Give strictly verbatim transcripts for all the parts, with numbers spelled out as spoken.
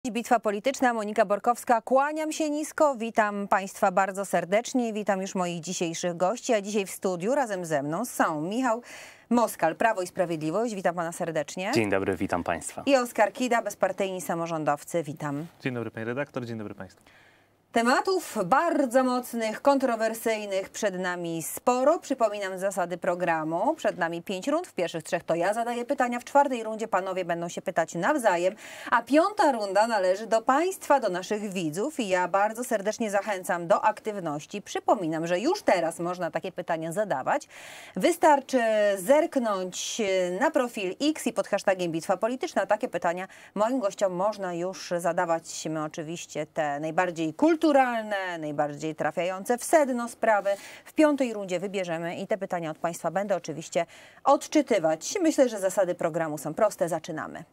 Bitwa polityczna, Monika Borkowska, kłaniam się nisko, witam Państwa bardzo serdecznie, witam już moich dzisiejszych gości, a dzisiaj w studiu razem ze mną są Michał Moskal, Prawo i Sprawiedliwość, witam Pana serdecznie. Dzień dobry, witam Państwa. I Oskar Kida, bezpartyjni samorządowcy, witam. Dzień dobry Pani redaktor, dzień dobry Państwu. Tematów bardzo mocnych, kontrowersyjnych przed nami sporo. Przypominam zasady programu. Przed nami pięć rund. W pierwszych trzech to ja zadaję pytania. W czwartej rundzie panowie będą się pytać nawzajem. A piąta runda należy do Państwa, do naszych widzów. I ja bardzo serdecznie zachęcam do aktywności. Przypominam, że już teraz można takie pytania zadawać. Wystarczy zerknąć na profil X i pod hashtagiem Bitwa Polityczna. Takie pytania moim gościom można już zadawać. My oczywiście te najbardziej kulturalne, kulturalne, najbardziej trafiające w sedno sprawy. W piątej rundzie wybierzemy i te pytania od Państwa będę oczywiście odczytywać. Myślę, że zasady programu są proste. Zaczynamy.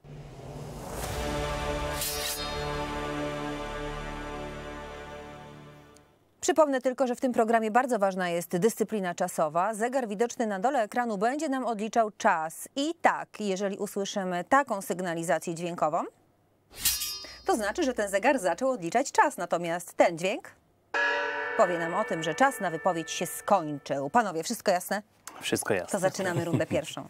Przypomnę tylko, że w tym programie bardzo ważna jest dyscyplina czasowa. Zegar widoczny na dole ekranu będzie nam odliczał czas. I tak, jeżeli usłyszymy taką sygnalizację dźwiękową, to znaczy, że ten zegar zaczął odliczać czas, natomiast ten dźwięk powie nam o tym, że czas na wypowiedź się skończył. Panowie, wszystko jasne? Wszystko jasne. To zaczynamy rundę pierwszą.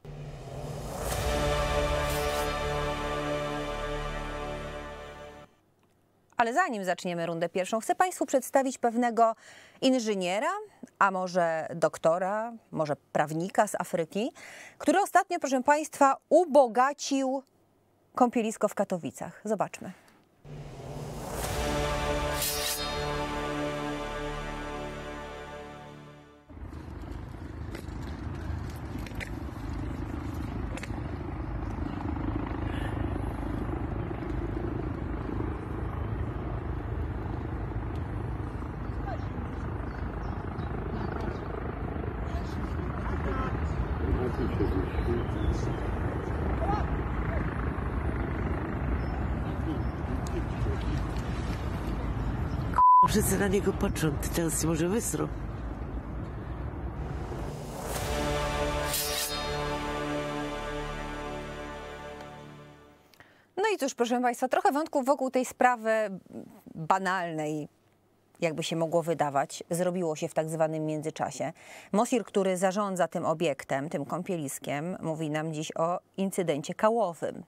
Ale zanim zaczniemy rundę pierwszą, chcę Państwu przedstawić pewnego inżyniera, a może doktora, może prawnika z Afryki, który ostatnio, proszę Państwa, ubogacił kąpielisko w Katowicach. Zobaczmy. Wszyscy na niego patrzą, teraz może wysrą. No i cóż, proszę Państwa, trochę wątków wokół tej sprawy banalnej, jakby się mogło wydawać, zrobiło się w tak zwanym międzyczasie. Mosir, który zarządza tym obiektem, tym kąpieliskiem, mówi nam dziś o incydencie kałowym.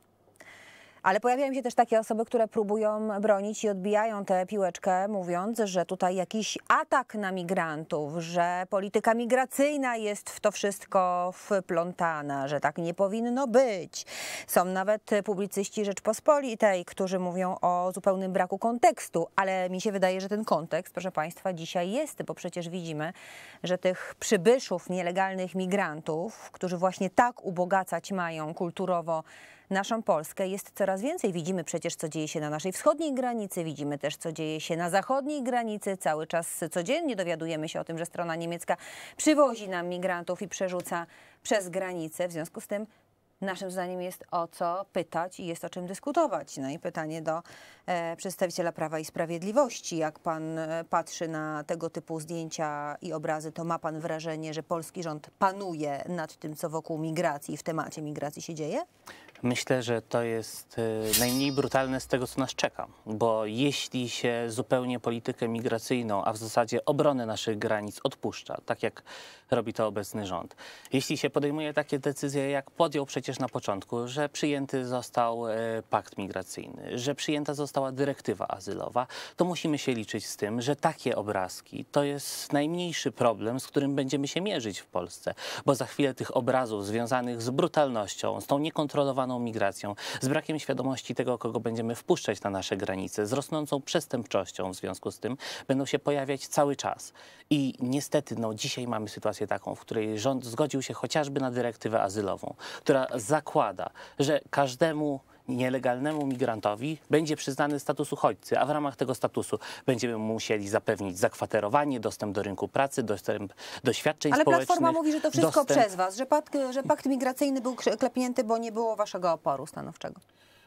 Ale pojawiają się też takie osoby, które próbują bronić i odbijają tę piłeczkę, mówiąc, że tutaj jakiś atak na migrantów, że polityka migracyjna jest w to wszystko wplątana, że tak nie powinno być. Są nawet publicyści Rzeczpospolitej, którzy mówią o zupełnym braku kontekstu, ale mi się wydaje, że ten kontekst, proszę Państwa, dzisiaj jest, bo przecież widzimy, że tych przybyszów, nielegalnych migrantów, którzy właśnie tak ubogacać mają kulturowo naszą Polskę, jest coraz więcej. Widzimy przecież, co dzieje się na naszej wschodniej granicy, widzimy też, co dzieje się na zachodniej granicy. Cały czas codziennie dowiadujemy się o tym, że strona niemiecka przywozi nam migrantów i przerzuca przez granicę. W związku z tym naszym zdaniem jest o co pytać i jest o czym dyskutować. No i pytanie do e, przedstawiciela Prawa i Sprawiedliwości. Jak pan e, patrzy na tego typu zdjęcia i obrazy, to ma pan wrażenie, że polski rząd panuje nad tym, co wokół migracji i w temacie migracji się dzieje? Myślę, że to jest najmniej brutalne z tego, co nas czeka, bo jeśli się zupełnie politykę migracyjną, a w zasadzie obronę naszych granic odpuszcza, tak jak robi to obecny rząd, jeśli się podejmuje takie decyzje, jak podjął przecież na początku, że przyjęty został pakt migracyjny, że przyjęta została dyrektywa azylowa, to musimy się liczyć z tym, że takie obrazki to jest najmniejszy problem, z którym będziemy się mierzyć w Polsce, bo za chwilę tych obrazów związanych z brutalnością, z tą niekontrolowaną migracją, z brakiem świadomości tego, kogo będziemy wpuszczać na nasze granice, z rosnącą przestępczością w związku z tym, będą się pojawiać cały czas. I niestety no, dzisiaj mamy sytuację taką, w której rząd zgodził się chociażby na dyrektywę azylową, która zakłada, że każdemu nielegalnemu migrantowi będzie przyznany status uchodźcy, a w ramach tego statusu będziemy musieli zapewnić zakwaterowanie, dostęp do rynku pracy, dostęp do świadczeń Ale społecznych. Platforma mówi, że to wszystko dostęp... przez was, że pakt, że pakt migracyjny był klepnięty, bo nie było waszego oporu stanowczego.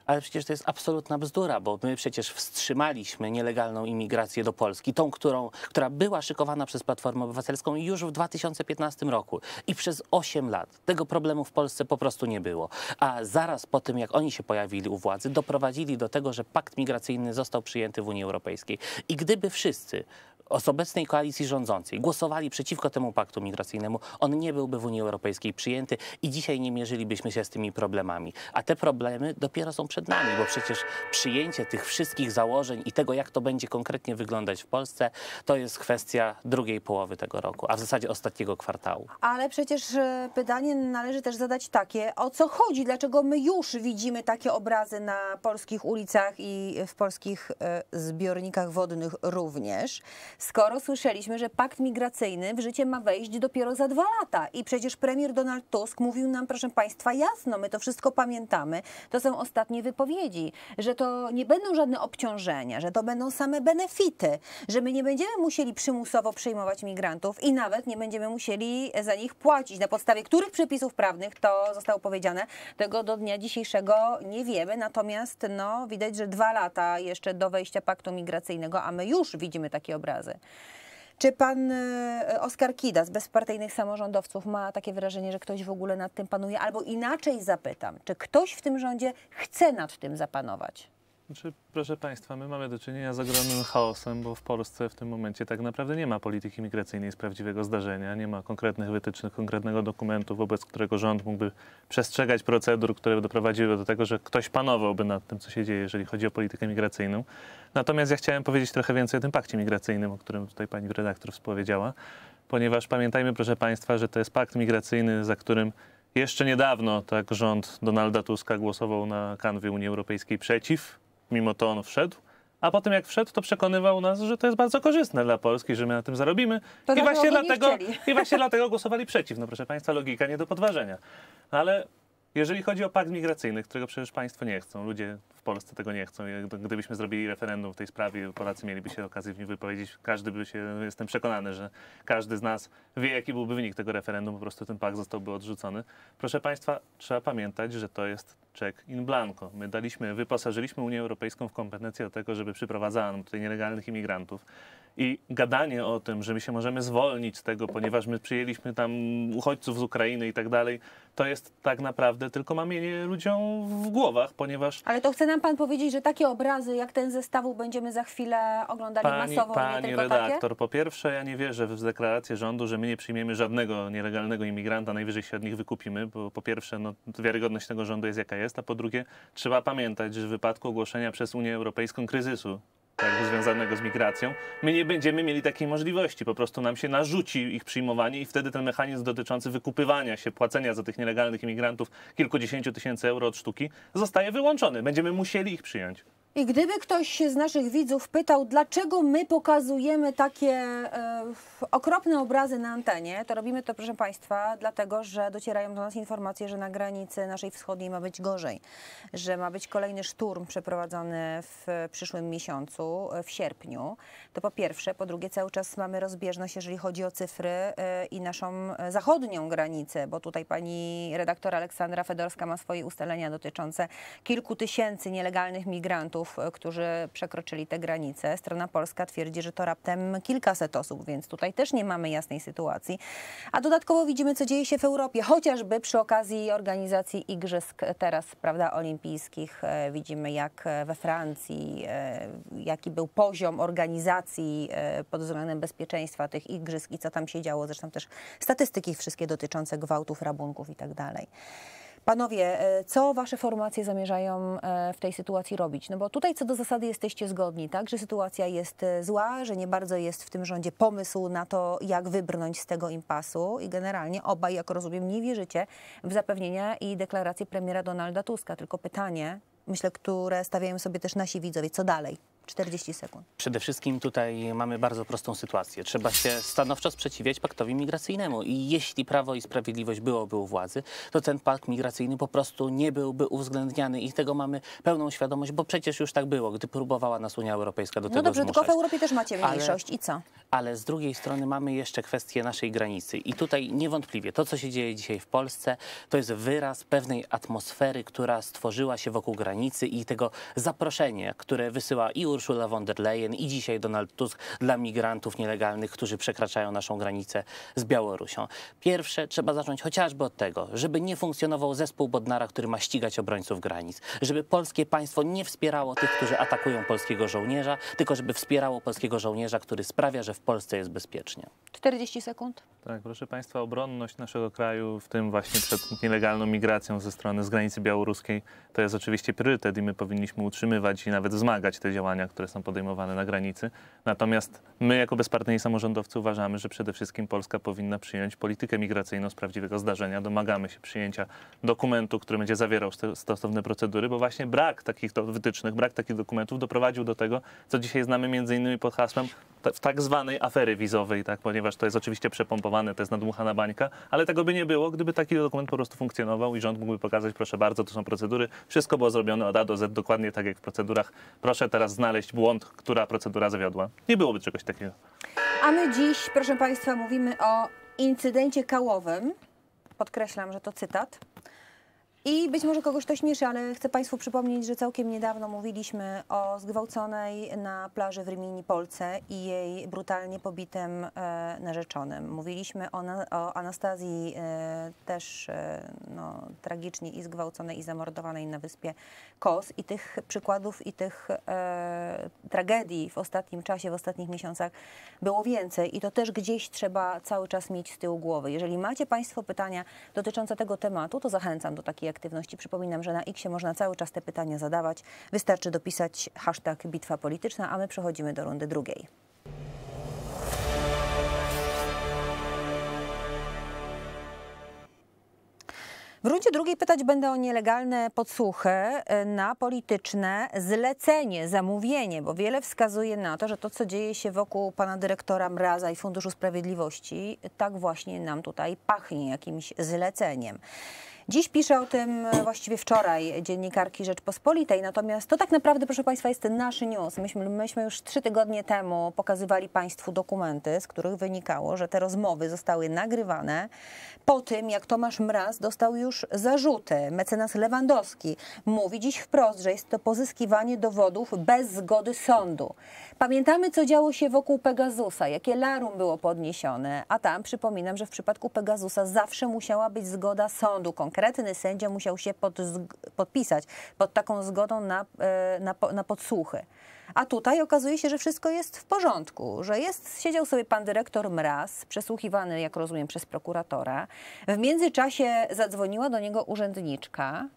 Ale przecież to jest absolutna bzdura, bo my przecież wstrzymaliśmy nielegalną imigrację do Polski, tą, którą, która była szykowana przez Platformę Obywatelską już w dwa tysiące piętnastym roku i przez osiem lat. Tego problemu w Polsce po prostu nie było. A zaraz po tym, jak oni się pojawili u władzy, doprowadzili do tego, że pakt migracyjny został przyjęty w Unii Europejskiej. I gdyby wszyscy z obecnej koalicji rządzącej głosowali przeciwko temu paktu migracyjnemu, on nie byłby w Unii Europejskiej przyjęty i dzisiaj nie mierzylibyśmy się z tymi problemami. A te problemy dopiero są przed nami, bo przecież przyjęcie tych wszystkich założeń i tego, jak to będzie konkretnie wyglądać w Polsce, to jest kwestia drugiej połowy tego roku, a w zasadzie ostatniego kwartału. Ale przecież e, pytanie należy też zadać takie, o co chodzi? Dlaczego my już widzimy takie obrazy na polskich ulicach i w polskich e, zbiornikach wodnych również, skoro słyszeliśmy, że pakt migracyjny w życie ma wejść dopiero za dwa lata. I przecież premier Donald Tusk mówił nam, proszę państwa, jasno, my to wszystko pamiętamy, to są ostatnie wypowiedzi, że to nie będą żadne obciążenia, że to będą same benefity, że my nie będziemy musieli przymusowo przyjmować migrantów i nawet nie będziemy musieli za nich płacić. Na podstawie których przepisów prawnych to zostało powiedziane, tego do dnia dzisiejszego nie wiemy, natomiast no, widać, że dwa lata jeszcze do wejścia paktu migracyjnego, a my już widzimy takie obrazy. Czy pan Oskar Kida z bezpartyjnych samorządowców ma takie wrażenie, że ktoś w ogóle nad tym panuje? Albo inaczej zapytam, czy ktoś w tym rządzie chce nad tym zapanować? Znaczy, proszę Państwa, my mamy do czynienia z ogromnym chaosem, bo w Polsce w tym momencie tak naprawdę nie ma polityki migracyjnej z prawdziwego zdarzenia, nie ma konkretnych wytycznych, konkretnego dokumentu, wobec którego rząd mógłby przestrzegać procedur, które doprowadziły do tego, że ktoś panowałby nad tym, co się dzieje, jeżeli chodzi o politykę migracyjną. Natomiast ja chciałem powiedzieć trochę więcej o tym pakcie migracyjnym, o którym tutaj pani redaktor wspowiedziała, ponieważ pamiętajmy, proszę Państwa, że to jest pakt migracyjny, za którym jeszcze niedawno tak rząd Donalda Tuska głosował na kanwie Unii Europejskiej przeciw. Mimo to on wszedł, a potem jak wszedł, to przekonywał nas, że to jest bardzo korzystne dla Polski, że my na tym zarobimy. To I właśnie, go nie dlatego, chcieli. I właśnie dlatego głosowali przeciw. No proszę Państwa, logika nie do podważenia. Ale jeżeli chodzi o pakt migracyjny, którego przecież Państwo nie chcą, ludzie w Polsce tego nie chcą. Gdybyśmy zrobili referendum w tej sprawie, Polacy mieliby się okazję w nim wypowiedzieć. Każdy by się, jestem przekonany, że każdy z nas wie, jaki byłby wynik tego referendum. Po prostu ten pakt zostałby odrzucony. Proszę Państwa, trzeba pamiętać, że to jest czek in blanco. My daliśmy, wyposażyliśmy Unię Europejską w kompetencje do tego, żeby przyprowadzała nam tutaj nielegalnych imigrantów. I gadanie o tym, że my się możemy zwolnić z tego, ponieważ my przyjęliśmy tam uchodźców z Ukrainy i tak dalej, to jest tak naprawdę tylko mamienie ludziom w głowach, ponieważ... Ale to chce nam pan powiedzieć, że takie obrazy jak ten zestawu będziemy za chwilę oglądali Pani, masowo, pani nie tylko redaktor, takie? po pierwsze ja nie wierzę w deklarację rządu, że my nie przyjmiemy żadnego nielegalnego imigranta, najwyżej się od nich wykupimy, bo po pierwsze no, wiarygodność tego rządu jest jaka jest, a po drugie trzeba pamiętać, że w wypadku ogłoszenia przez Unię Europejską kryzysu, tak, związanego z migracją, my nie będziemy mieli takiej możliwości. Po prostu nam się narzuci ich przyjmowanie i wtedy ten mechanizm dotyczący wykupywania się, płacenia za tych nielegalnych imigrantów kilkudziesięciu tysięcy euro od sztuki zostaje wyłączony. Będziemy musieli ich przyjąć. I gdyby ktoś z naszych widzów pytał, dlaczego my pokazujemy takie e, okropne obrazy na antenie, to robimy to, proszę Państwa, dlatego, że docierają do nas informacje, że na granicy naszej wschodniej ma być gorzej, że ma być kolejny szturm przeprowadzony w przyszłym miesiącu, w sierpniu. To po pierwsze. Po drugie, cały czas mamy rozbieżność, jeżeli chodzi o cyfry e, i naszą zachodnią granicę, bo tutaj pani redaktor Aleksandra Fedorska ma swoje ustalenia dotyczące kilku tysięcy nielegalnych migrantów, którzy przekroczyli te granice. Strona polska twierdzi, że to raptem kilkaset osób, więc tutaj też nie mamy jasnej sytuacji. A dodatkowo widzimy, co dzieje się w Europie, chociażby przy okazji organizacji igrzysk teraz, prawda, olimpijskich. Widzimy, jak we Francji, jaki był poziom organizacji pod względem bezpieczeństwa tych igrzysk i co tam się działo. Zresztą też statystyki wszystkie dotyczące gwałtów, rabunków i tak dalej. Panowie, co wasze formacje zamierzają w tej sytuacji robić? No bo tutaj co do zasady jesteście zgodni, tak? Że sytuacja jest zła, że nie bardzo jest w tym rządzie pomysł na to, jak wybrnąć z tego impasu i generalnie obaj, jak rozumiem, nie wierzycie w zapewnienia i deklaracje premiera Donalda Tuska. Tylko pytanie, myślę, które stawiają sobie też nasi widzowie, co dalej? czterdzieści sekund. Przede wszystkim tutaj mamy bardzo prostą sytuację. Trzeba się stanowczo sprzeciwiać paktowi migracyjnemu i jeśli Prawo i Sprawiedliwość byłoby u władzy, to ten pakt migracyjny po prostu nie byłby uwzględniany i tego mamy pełną świadomość, bo przecież już tak było, gdy próbowała nas Unia Europejska do No tego dobrze, zmuszać. tylko w Europie też macie Ale- mniejszość i co? Ale z drugiej strony mamy jeszcze kwestię naszej granicy. I tutaj niewątpliwie to, co się dzieje dzisiaj w Polsce, to jest wyraz pewnej atmosfery, która stworzyła się wokół granicy i tego zaproszenia, które wysyła i Ursula von der Leyen, i dzisiaj Donald Tusk dla migrantów nielegalnych, którzy przekraczają naszą granicę z Białorusią. Pierwsze, trzeba zacząć chociażby od tego, żeby nie funkcjonował zespół Bodnara, który ma ścigać obrońców granic. Żeby polskie państwo nie wspierało tych, którzy atakują polskiego żołnierza, tylko żeby wspierało polskiego żołnierza, który sprawia, że w Polsce jest bezpiecznie. czterdzieści sekund. Tak, proszę Państwa, obronność naszego kraju, w tym właśnie przed nielegalną migracją ze strony, z granicy białoruskiej, to jest oczywiście priorytet i my powinniśmy utrzymywać i nawet wzmagać te działania, które są podejmowane na granicy. Natomiast my jako bezpartyjni samorządowcy uważamy, że przede wszystkim Polska powinna przyjąć politykę migracyjną z prawdziwego zdarzenia. Domagamy się przyjęcia dokumentu, który będzie zawierał st- stosowne procedury, bo właśnie brak takich to wytycznych, brak takich dokumentów doprowadził do tego, co dzisiaj znamy między innymi pod hasłem t- w tak zwanej afery wizowej, tak, ponieważ to jest oczywiście przepompowane, to jest nadmuchana bańka, ale tego by nie było, gdyby taki dokument po prostu funkcjonował i rząd mógłby pokazać, proszę bardzo, to są procedury, wszystko było zrobione od A do Z, dokładnie tak jak w procedurach. Proszę teraz znaleźć błąd, która procedura zawiodła. Nie byłoby czegoś takiego. A my dziś, proszę Państwa, mówimy o incydencie kałowym. Podkreślam, że to cytat. I być może kogoś to śmieszy, ale chcę Państwu przypomnieć, że całkiem niedawno mówiliśmy o zgwałconej na plaży w Rymini Polce i jej brutalnie pobitym e, narzeczonym. Mówiliśmy o, na, o Anastazji e, też e, no, tragicznie i zgwałconej i zamordowanej na wyspie Kos. I tych przykładów i tych e, tragedii w ostatnim czasie, w ostatnich miesiącach było więcej. I to też gdzieś trzeba cały czas mieć z tyłu głowy. Jeżeli macie Państwo pytania dotyczące tego tematu, to zachęcam do takiej aktywności. Przypominam, że na X można cały czas te pytania zadawać. Wystarczy dopisać hashtag Bitwa Polityczna, a my przechodzimy do rundy drugiej. W rundzie drugiej pytać będę o nielegalne podsłuchy na polityczne zlecenie, zamówienie, bo wiele wskazuje na to, że to, co dzieje się wokół pana dyrektora Mraza i Funduszu Sprawiedliwości, tak właśnie nam tutaj pachnie jakimś zleceniem. Dziś pisze o tym właściwie wczoraj dziennikarki Rzeczpospolitej, natomiast to tak naprawdę, proszę Państwa, jest nasz news. Myśmy, myśmy już trzy tygodnie temu pokazywali Państwu dokumenty, z których wynikało, że te rozmowy zostały nagrywane po tym, jak Tomasz Mraz dostał już zarzuty. Mecenas Lewandowski mówi dziś wprost, że jest to pozyskiwanie dowodów bez zgody sądu. Pamiętamy, co działo się wokół Pegasusa, jakie larum było podniesione, a tam przypominam, że w przypadku Pegasusa zawsze musiała być zgoda sądu. Konkretny sędzia musiał się pod, podpisać pod taką zgodą na, na, na podsłuchy. A tutaj okazuje się, że wszystko jest w porządku, że jest, siedział sobie pan dyrektor Mraz, przesłuchiwany, jak rozumiem, przez prokuratora. W międzyczasie zadzwoniła do niego urzędniczka.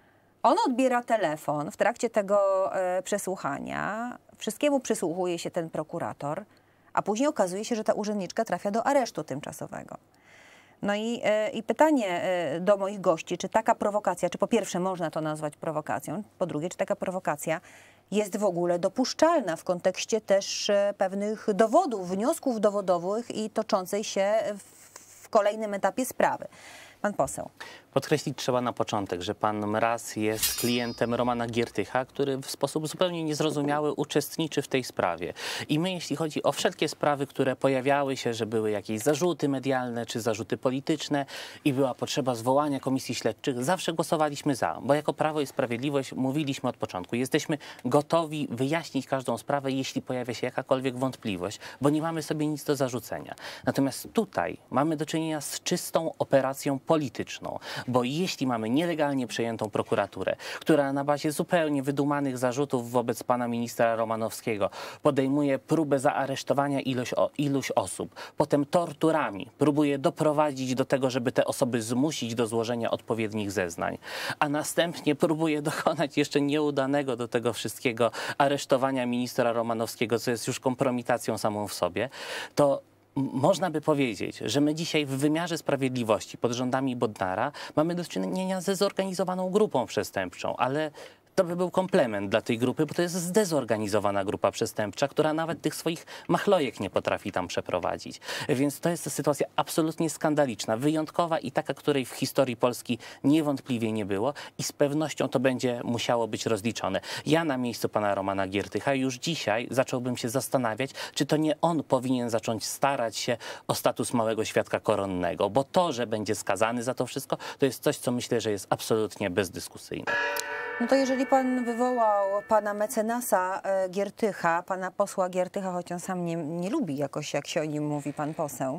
On odbiera telefon w trakcie tego e, przesłuchania. Wszystkiemu przysłuchuje się ten prokurator, a później okazuje się, że ta urzędniczka trafia do aresztu tymczasowego. No i, e, i pytanie e, do moich gości, czy taka prowokacja, czy po pierwsze można to nazwać prowokacją, po drugie, czy taka prowokacja jest w ogóle dopuszczalna w kontekście też e, pewnych dowodów, wniosków dowodowych i toczącej się w, w kolejnym etapie sprawy. Pan poseł. Podkreślić trzeba na początek, że pan Mraz jest klientem Romana Giertycha, który w sposób zupełnie niezrozumiały uczestniczy w tej sprawie. I my, jeśli chodzi o wszelkie sprawy, które pojawiały się, że były jakieś zarzuty medialne czy zarzuty polityczne i była potrzeba zwołania komisji śledczych, zawsze głosowaliśmy za, bo jako Prawo i Sprawiedliwość mówiliśmy od początku, jesteśmy gotowi wyjaśnić każdą sprawę, jeśli pojawia się jakakolwiek wątpliwość, bo nie mamy sobie nic do zarzucenia. Natomiast tutaj mamy do czynienia z czystą operacją polityczną. Bo jeśli mamy nielegalnie przejętą prokuraturę, która na bazie zupełnie wydumanych zarzutów wobec pana ministra Romanowskiego podejmuje próbę zaaresztowania ilość, o, iluś osób, potem torturami próbuje doprowadzić do tego, żeby te osoby zmusić do złożenia odpowiednich zeznań, a następnie próbuje dokonać jeszcze nieudanego do tego wszystkiego aresztowania ministra Romanowskiego, co jest już kompromitacją samą w sobie, to można by powiedzieć, że my dzisiaj w wymiarze sprawiedliwości pod rządami Bodnara mamy do czynienia ze zorganizowaną grupą przestępczą, ale to by był komplement dla tej grupy, bo to jest zdezorganizowana grupa przestępcza, która nawet tych swoich machlojek nie potrafi tam przeprowadzić. Więc to jest sytuacja absolutnie skandaliczna, wyjątkowa i taka, której w historii Polski niewątpliwie nie było i z pewnością to będzie musiało być rozliczone. Ja na miejscu pana Romana Giertycha już dzisiaj zacząłbym się zastanawiać, czy to nie on powinien zacząć starać się o status małego świadka koronnego, bo to, że będzie skazany za to wszystko, to jest coś, co myślę, że jest absolutnie bezdyskusyjne. No to jeżeli pan wywołał pana mecenasa e, Giertycha, pana posła Giertycha, choć on sam nie, nie lubi jakoś, jak się o nim mówi, pan poseł,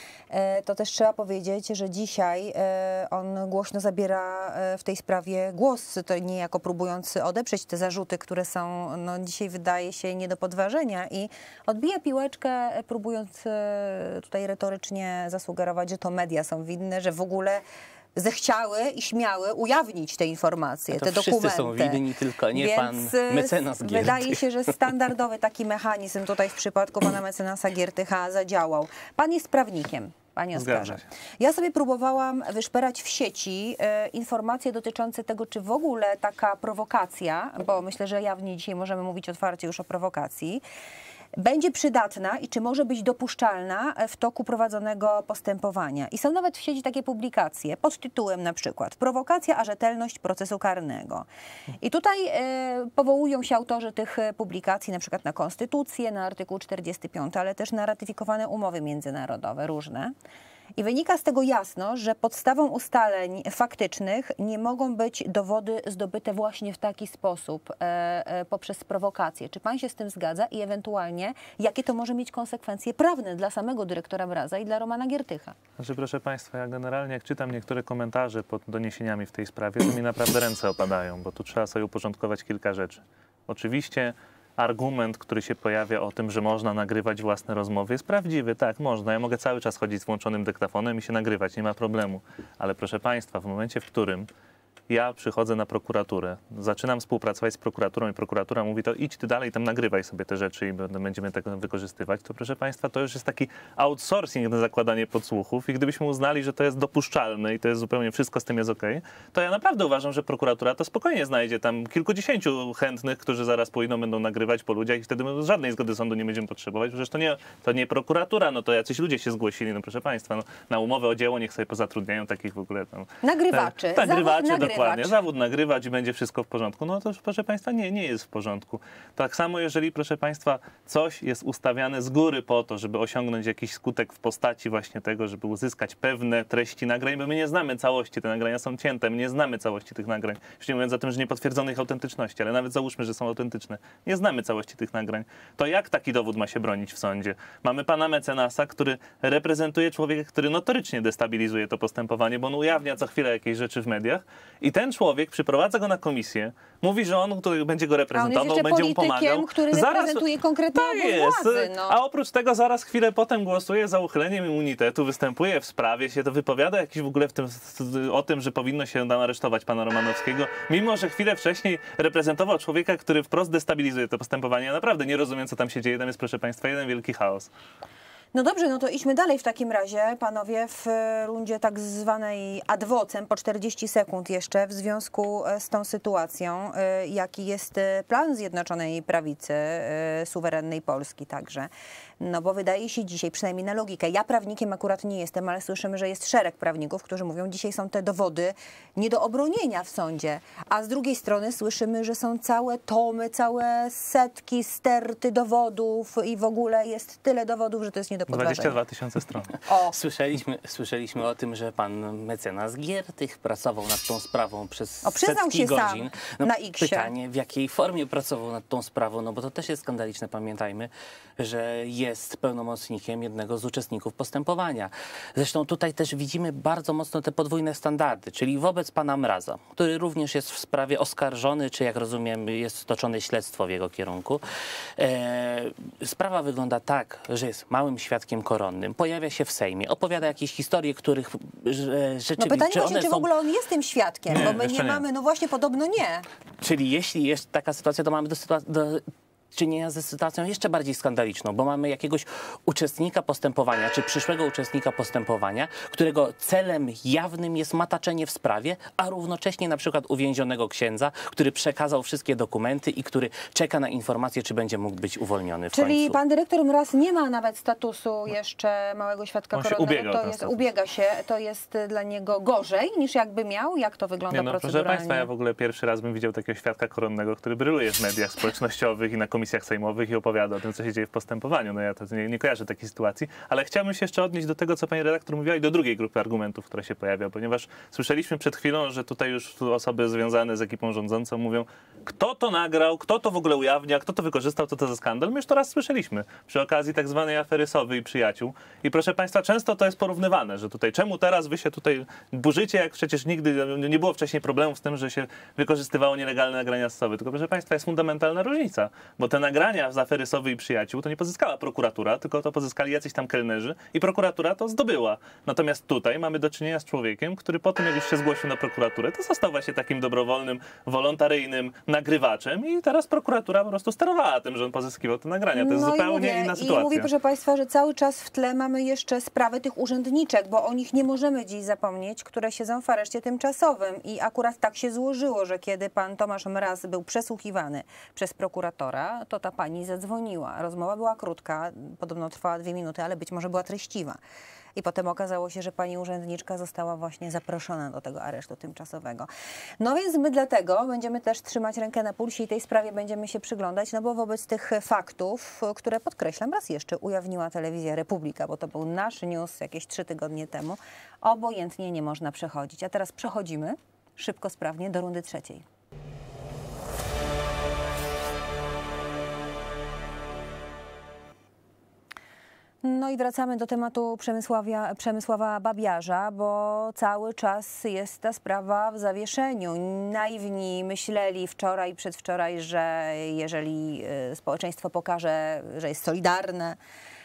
e, to też trzeba powiedzieć, że dzisiaj e, on głośno zabiera e, w tej sprawie głos, to niejako próbując odeprzeć te zarzuty, które są, no dzisiaj wydaje się, nie do podważenia i odbija piłeczkę, e, próbując e, tutaj retorycznie zasugerować, że to media są winne, że w ogóle zechciały i śmiały ujawnić te informacje, to te wszyscy dokumenty. są winni, tylko nie Więc pan mecenas Giertych. wydaje się, że standardowy taki mechanizm tutaj w przypadku pana mecenasa Giertycha zadziałał. Pan jest prawnikiem, panie Oskarze. Zgadza się. Ja sobie próbowałam wyszperać w sieci e, informacje dotyczące tego, czy w ogóle taka prowokacja, bo myślę, że jawnie dzisiaj możemy mówić otwarcie już o prowokacji, będzie przydatna i czy może być dopuszczalna w toku prowadzonego postępowania. I są nawet w sieci takie publikacje pod tytułem na przykład Prowokacja a rzetelność procesu karnego. I tutaj e, powołują się autorzy tych publikacji na przykład na Konstytucję, na artykuł czterdziesty piąty, ale też na ratyfikowane umowy międzynarodowe różne. I wynika z tego jasno, że podstawą ustaleń faktycznych nie mogą być dowody zdobyte właśnie w taki sposób, e, e, poprzez prowokację. Czy pan się z tym zgadza i ewentualnie jakie to może mieć konsekwencje prawne dla samego dyrektora Mraza i dla Romana Giertycha? Znaczy, proszę państwa, ja generalnie jak czytam niektóre komentarze pod doniesieniami w tej sprawie, to mi naprawdę ręce opadają, bo tu trzeba sobie uporządkować kilka rzeczy. Oczywiście argument, który się pojawia o tym, że można nagrywać własne rozmowy, jest prawdziwy. Tak, można. Ja mogę cały czas chodzić z włączonym dyktafonem i się nagrywać, nie ma problemu. Ale proszę państwa, w momencie, w którym ja przychodzę na prokuraturę, zaczynam współpracować z prokuraturą i prokuratura mówi, to idź ty dalej, tam nagrywaj sobie te rzeczy i będziemy tego wykorzystywać, to proszę państwa, to już jest taki outsourcing na zakładanie podsłuchów i gdybyśmy uznali, że to jest dopuszczalne i to jest zupełnie wszystko z tym jest okej, to ja naprawdę uważam, że prokuratura to spokojnie znajdzie tam kilkudziesięciu chętnych, którzy zaraz pójdą, będą nagrywać po ludziach i wtedy żadnej zgody sądu nie będziemy potrzebować, przecież to nie, to nie prokuratura, no to jacyś ludzie się zgłosili, no proszę państwa, no, na umowę o dzieło niech sobie pozatrudniają takich w ogóle tam... Nagrywaczy. Tak, nagrywacze, Zawód dokładnie. Zawód nagrywać i będzie wszystko w porządku. No to, proszę państwa, nie, nie jest w porządku. Tak samo, jeżeli, proszę państwa, coś jest ustawiane z góry po to, żeby osiągnąć jakiś skutek w postaci właśnie tego, żeby uzyskać pewne treści nagrań, bo my nie znamy całości, te nagrania są cięte, my nie znamy całości tych nagrań. Już nie mówiąc o tym, że nie potwierdzono ich autentyczności, ale nawet załóżmy, że są autentyczne. Nie znamy całości tych nagrań. To jak taki dowód ma się bronić w sądzie? Mamy pana mecenasa, który reprezentuje człowieka, który notorycznie destabilizuje to postępowanie, bo on ujawnia co chwilę jakieś rzeczy w mediach i ten człowiek przyprowadza go na komisję, mówi, że on który będzie go reprezentował, będzie mu pomagał. Który reprezentuje konkretnie władzy. No. A oprócz tego zaraz chwilę potem głosuje za uchyleniem immunitetu, występuje w sprawie, się to wypowiada jakiś w ogóle w tym, o tym, że powinno się tam aresztować pana Romanowskiego, mimo że chwilę wcześniej reprezentował człowieka, który wprost destabilizuje to postępowanie. Ja naprawdę nie rozumiem, co tam się dzieje. Tam jest, proszę państwa, jeden wielki chaos. No dobrze, no to idźmy dalej w takim razie, panowie, w rundzie tak zwanej ad vocem, po czterdzieści sekund jeszcze, w związku z tą sytuacją, jaki jest plan Zjednoczonej Prawicy, suwerennej Polski także. No bo wydaje się dzisiaj, przynajmniej na logikę, ja prawnikiem akurat nie jestem, ale słyszymy, że jest szereg prawników, którzy mówią, dzisiaj są te dowody nie do obronienia w sądzie, a z drugiej strony słyszymy, że są całe tomy, całe setki, sterty dowodów i w ogóle jest tyle dowodów, że to jest nie do podważenia. dwadzieścia dwa tysiące stron. O. Słyszeliśmy, słyszeliśmy o tym, że pan mecenas Giertych pracował nad tą sprawą przez O, przyznał setki się godzin. sam na X-ie. Pytanie, w jakiej formie pracował nad tą sprawą, no bo to też jest skandaliczne, pamiętajmy, że jest pełnomocnikiem jednego z uczestników postępowania. Zresztą tutaj też widzimy bardzo mocno te podwójne standardy, czyli wobec pana Mraza, który również jest w sprawie oskarżony, czy jak rozumiem jest toczone śledztwo w jego kierunku. E, sprawa wygląda tak, że jest małym świadkiem koronnym, pojawia się w Sejmie, opowiada jakieś historie, których rzeczywiście... No pytanie czy właśnie, one czy w są... ogóle on jest tym świadkiem, Nie, bo my jeszcze nie nie. mamy, no właśnie podobno nie. Czyli jeśli jest taka sytuacja, to mamy do sytuacji... Do... czynienia ze sytuacją jeszcze bardziej skandaliczną, bo mamy jakiegoś uczestnika postępowania, czy przyszłego uczestnika postępowania, którego celem jawnym jest mataczenie w sprawie, a równocześnie na przykład uwięzionego księdza, który przekazał wszystkie dokumenty i który czeka na informację, czy będzie mógł być uwolniony w Czyli końcu. pan dyrektor Mraz nie ma nawet statusu jeszcze małego świadka On się koronnego. ubiega o To ten jest, status. ubiega się, to jest dla niego gorzej niż jakby miał? Jak to wygląda Nie, no, proszę proceduralnie? Państwa, ja w ogóle pierwszy raz bym widział takiego świadka koronnego, który bryluje w mediach społecznościowych i na komisjach sejmowych i opowiada o tym, co się dzieje w postępowaniu. No ja to nie, nie kojarzę takiej sytuacji, ale chciałbym się jeszcze odnieść do tego, co pani redaktor mówiła i do drugiej grupy argumentów, która się pojawia, ponieważ słyszeliśmy przed chwilą, że tutaj już osoby związane z ekipą rządzącą mówią, kto to nagrał, kto to w ogóle ujawnia, kto to wykorzystał, co to za skandal. My już to raz słyszeliśmy przy okazji tak zwanej afery Sowy i przyjaciół. I proszę Państwa, często to jest porównywane, że tutaj czemu teraz wy się tutaj burzycie, jak przecież nigdy nie było wcześniej problemów z tym, że się wykorzystywało nielegalne nagrania z Sowy. Tylko proszę Państwa, jest fundamentalna różnica, bo te nagrania z afery Sowy i przyjaciół to nie pozyskała prokuratura, tylko to pozyskali jacyś tam kelnerzy i prokuratura to zdobyła. Natomiast tutaj mamy do czynienia z człowiekiem, który po tym, jak już się zgłosił na prokuraturę, to został właśnie takim dobrowolnym, wolontaryjnym nagrywaczem i teraz prokuratura po prostu sterowała tym, że on pozyskiwał te nagrania. To jest No i zupełnie mówię, inna I sytuacja. mówię, proszę Państwa, że cały czas w tle mamy jeszcze sprawy tych urzędniczek, bo o nich nie możemy dziś zapomnieć, które siedzą w areszcie tymczasowym. I akurat tak się złożyło, że kiedy pan Tomasz Mraz był przesłuchiwany przez prokuratora, to ta pani zadzwoniła. Rozmowa była krótka, podobno trwała dwie minuty, ale być może była treściwa. I potem okazało się, że pani urzędniczka została właśnie zaproszona do tego aresztu tymczasowego. No więc my dlatego będziemy też trzymać rękę na pulsie i tej sprawie będziemy się przyglądać, no bo wobec tych faktów, które podkreślam raz jeszcze, ujawniła Telewizja Republika, bo to był nasz news jakieś trzy tygodnie temu, obojętnie nie można przechodzić. A teraz przechodzimy szybko, sprawnie do rundy trzeciej. No i wracamy do tematu Przemysławia, Przemysława Babiarza, bo cały czas jest ta sprawa w zawieszeniu. Naiwni myśleli wczoraj i przedwczoraj, że jeżeli społeczeństwo pokaże, że jest solidarne,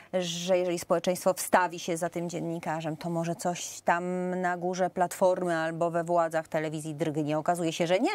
że jeżeli społeczeństwo wstawi się za tym dziennikarzem, to może coś tam na górze Platformy albo we władzach telewizji drgnie. Okazuje się, że nie.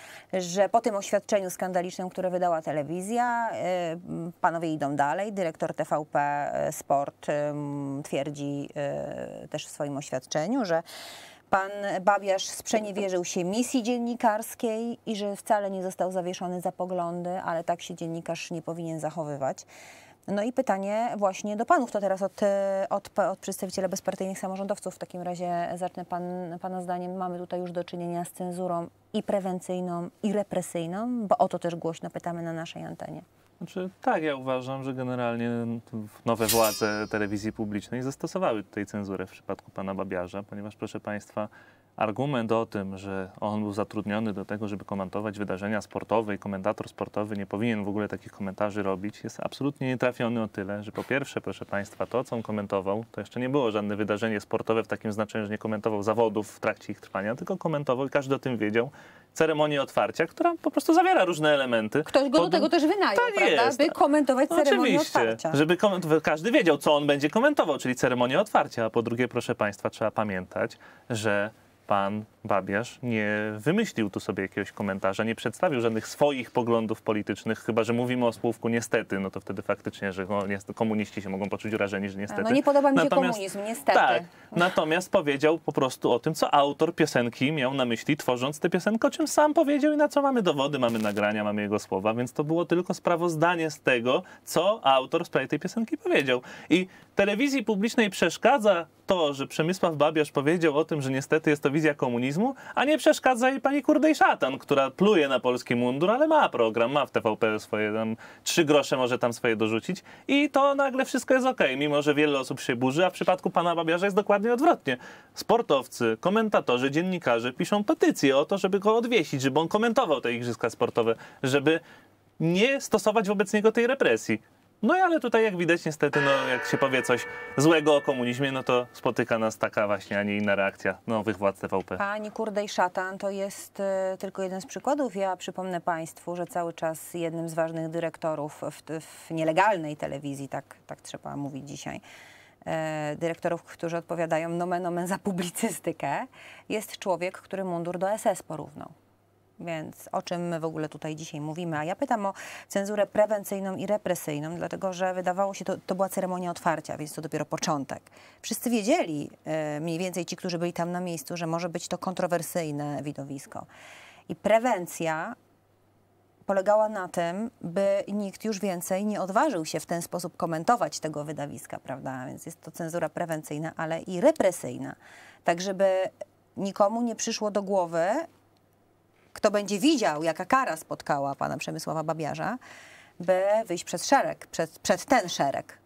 Że po tym oświadczeniu skandalicznym, które wydała telewizja, panowie idą dalej. Dyrektor T V P Sport twierdzi też w swoim oświadczeniu, że pan Babiarz sprzeniewierzył się misji dziennikarskiej i że wcale nie został zawieszony za poglądy, ale tak się dziennikarz nie powinien zachowywać. No i pytanie właśnie do panów, to teraz od, od, od przedstawiciela bezpartyjnych samorządowców. W takim razie zacznę pan, pana zdaniem. Mamy tutaj już do czynienia z cenzurą i prewencyjną, i represyjną, bo o to też głośno pytamy na naszej antenie. Znaczy, tak, ja uważam, że generalnie nowe władze telewizji publicznej zastosowały tutaj cenzurę w przypadku pana Babiarza, ponieważ, proszę Państwa, argument o tym, że on był zatrudniony do tego, żeby komentować wydarzenia sportowe i komentator sportowy nie powinien w ogóle takich komentarzy robić, jest absolutnie nietrafiony o tyle, że po pierwsze, proszę Państwa, to, co on komentował, to jeszcze nie było żadne wydarzenie sportowe w takim znaczeniu, że nie komentował zawodów w trakcie ich trwania, tylko komentował i każdy o tym wiedział, ceremonię otwarcia, która po prostu zawiera różne elementy. Ktoś go do tego też wynajął, Tak prawda? jest. By komentować No ceremonię oczywiście, otwarcia. żeby koment- każdy wiedział, co on będzie komentował, czyli ceremonię otwarcia. A po drugie, proszę Państwa, trzeba pamiętać, że pan Babiarz nie wymyślił tu sobie jakiegoś komentarza, nie przedstawił żadnych swoich poglądów politycznych, chyba że mówimy o słówku niestety, no to wtedy faktycznie, że no, niestety, komuniści się mogą poczuć urażeni, że niestety. No nie podoba mi się Natomiast- komunizm, niestety. Tak, natomiast powiedział po prostu o tym, co autor piosenki miał na myśli, tworząc tę piosenkę, o czym sam powiedział i na co mamy dowody, mamy nagrania, mamy jego słowa, więc to było tylko sprawozdanie z tego, co autor w sprawie tej piosenki powiedział. I telewizji publicznej przeszkadza to, że Przemysław Babiarz powiedział o tym, że niestety jest to wizja komunizmu, a nie przeszkadza jej pani Kurdej Szatan, która pluje na polski mundur, ale ma program, ma w T V P swoje tam trzy grosze, może tam swoje dorzucić i to nagle wszystko jest okej, mimo że wiele osób się burzy, a w przypadku pana Babiarza jest dokładnie odwrotnie. Sportowcy, komentatorzy, dziennikarze piszą petycje o to, żeby go odwiesić, żeby on komentował te igrzyska sportowe, żeby nie stosować wobec niego tej represji. No i ale tutaj jak widać niestety, no jak się powie coś złego o komunizmie, no to spotyka nas taka właśnie, a nie inna reakcja nowych władz T V P. Pani Kurdej Szatan to jest e, tylko jeden z przykładów. Ja przypomnę Państwu, że cały czas jednym z ważnych dyrektorów w, w nielegalnej telewizji, tak, tak trzeba mówić dzisiaj, e, dyrektorów, którzy odpowiadają nomen omen za publicystykę, jest człowiek, który mundur do S S porównał. Więc o czym my w ogóle tutaj dzisiaj mówimy? A ja pytam o cenzurę prewencyjną i represyjną, dlatego że wydawało się, to, to była ceremonia otwarcia, więc to dopiero początek. Wszyscy wiedzieli, e, mniej więcej ci, którzy byli tam na miejscu, że może być to kontrowersyjne widowisko. I prewencja polegała na tym, by nikt już więcej nie odważył się w ten sposób komentować tego wydawiska, prawda? Więc jest to cenzura prewencyjna, ale i represyjna. Tak, żeby nikomu nie przyszło do głowy, kto będzie widział, jaka kara spotkała pana Przemysława Babiarza, by wyjść przed szereg, przed, przed ten szereg.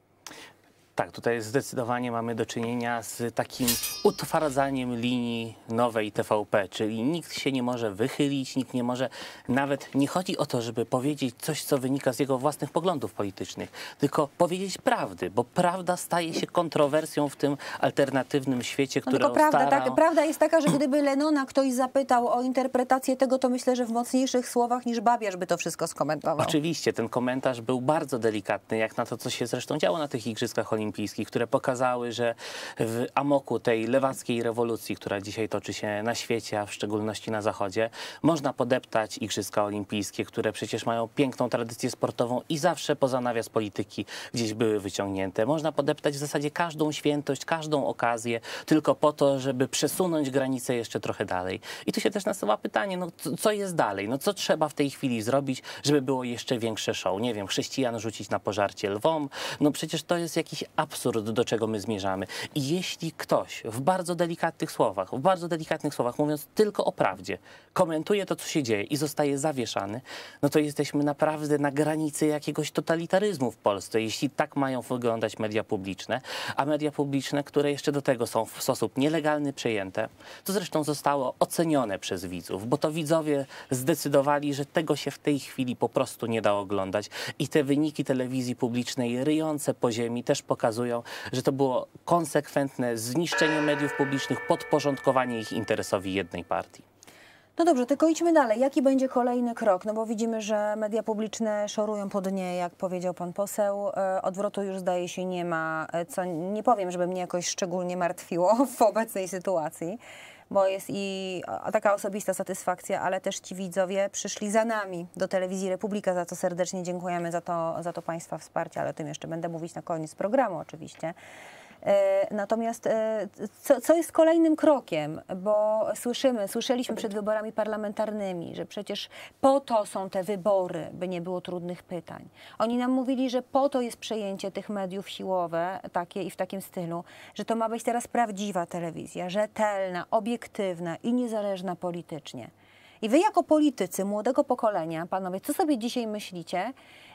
Tak, tutaj zdecydowanie mamy do czynienia z takim utwardzaniem linii nowej T V P, czyli nikt się nie może wychylić, nikt nie może, nawet nie chodzi o to, żeby powiedzieć coś, co wynika z jego własnych poglądów politycznych, tylko powiedzieć prawdy, bo prawda staje się kontrowersją w tym alternatywnym świecie, No który tylko prawda, stara... tak, prawda jest taka, że gdyby Lenona ktoś zapytał o interpretację tego, to myślę, że w mocniejszych słowach niż Babiarz by to wszystko skomentował. Oczywiście, ten komentarz był bardzo delikatny, jak na to, co się zresztą działo na tych Igrzyskach Olimpijskich, które pokazały, że w amoku tej lewackiej rewolucji, która dzisiaj toczy się na świecie, a w szczególności na Zachodzie, można podeptać Igrzyska Olimpijskie, które przecież mają piękną tradycję sportową i zawsze poza nawias polityki gdzieś były wyciągnięte. Można podeptać w zasadzie każdą świętość, każdą okazję, tylko po to, żeby przesunąć granicę jeszcze trochę dalej. I tu się też nasuwa pytanie, no co jest dalej? No co trzeba w tej chwili zrobić, żeby było jeszcze większe show? Nie wiem, chrześcijan rzucić na pożarcie lwom? No przecież to jest jakiś absurd, do czego my zmierzamy. I jeśli ktoś w bardzo delikatnych słowach, w bardzo delikatnych słowach, mówiąc tylko o prawdzie, komentuje to, co się dzieje i zostaje zawieszany, no to jesteśmy naprawdę na granicy jakiegoś totalitaryzmu w Polsce, jeśli tak mają wyglądać media publiczne, a media publiczne, które jeszcze do tego są w sposób nielegalny przejęte, to zresztą zostało ocenione przez widzów, bo to widzowie zdecydowali, że tego się w tej chwili po prostu nie da oglądać i te wyniki telewizji publicznej ryjące po ziemi też pokazują, że to było konsekwentne zniszczenie mediów publicznych, podporządkowanie ich interesowi jednej partii. No dobrze, tylko idźmy dalej. Jaki będzie kolejny krok? No bo widzimy, że media publiczne szorują po dnie, jak powiedział pan poseł. E, Odwrotu już zdaje się nie ma, e, co nie powiem, żeby mnie jakoś szczególnie martwiło w obecnej sytuacji, bo jest i a, taka osobista satysfakcja, ale też ci widzowie przyszli za nami do Telewizji Republika, za co serdecznie dziękujemy, za to, za to państwa wsparcie, ale o tym jeszcze będę mówić na koniec programu oczywiście. Natomiast co, co jest kolejnym krokiem, bo słyszymy, słyszeliśmy przed wyborami parlamentarnymi, że przecież po to są te wybory, by nie było trudnych pytań. Oni nam mówili, że po to jest przejęcie tych mediów siłowe, takie i w takim stylu, że to ma być teraz prawdziwa telewizja, rzetelna, obiektywna i niezależna politycznie. I wy jako politycy młodego pokolenia, panowie, co sobie dzisiaj myślicie?